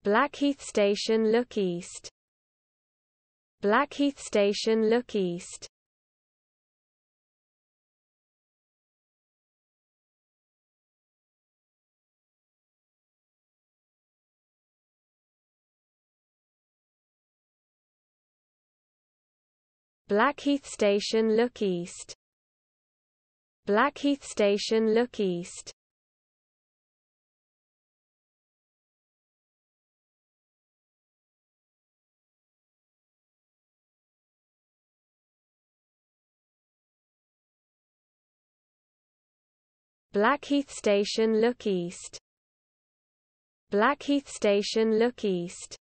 Blackheath Station look east. Blackheath Station look east. Blackheath Station look east. Blackheath Station look east. Blackheath Station look east. Blackheath Station look east.